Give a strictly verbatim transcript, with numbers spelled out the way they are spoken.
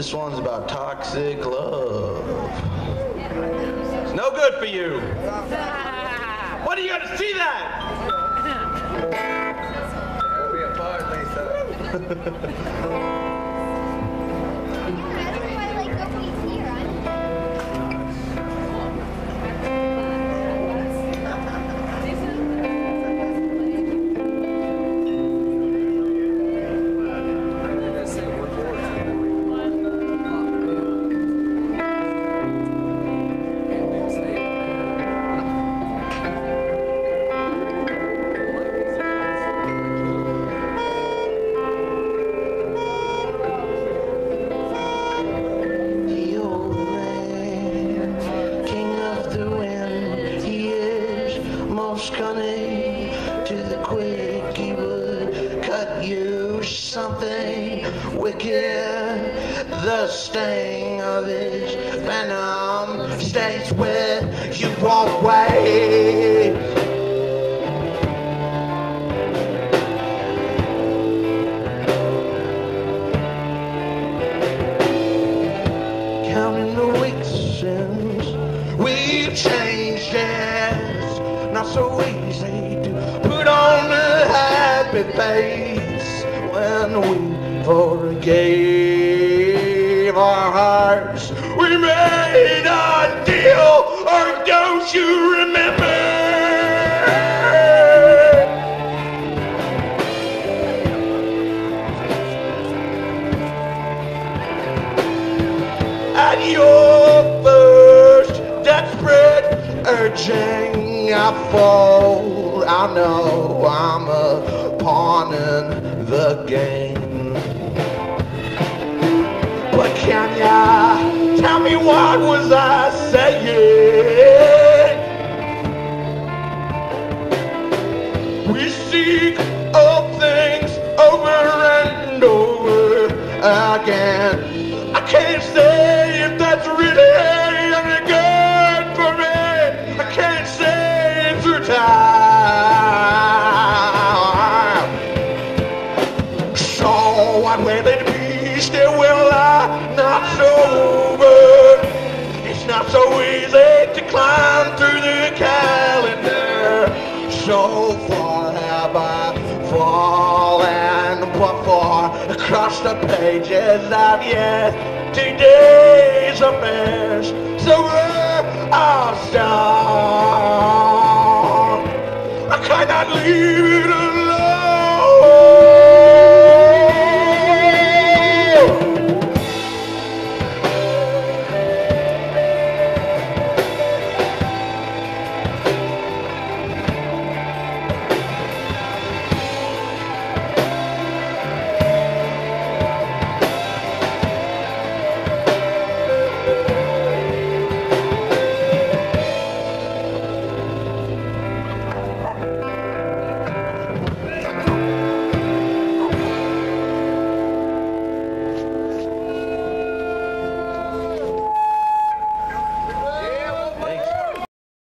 This one's about toxic love. It's no good for you. When are you gonna see that? We'll be apart, Lisa. Cunning to the quick, he would cut you something wicked. The sting of his venom stays with you always. Counting the weeks since we've changed it. Not so easy to put on a happy face when we forgave our hearts. We made a deal, or don't you remember? At your first desperate urging, I fall. I know I'm a pawn in the game, but can ya tell me what was I saying? We seek all things over and over again. I can't say if that's really any good for me. I can't say time. So I'm ready to be still will I not sober. It's not so easy to climb through the calendar. So far have I fallen, what for? Across the pages of yesterday's affairs. So where I'll start, I cannot leave it alone.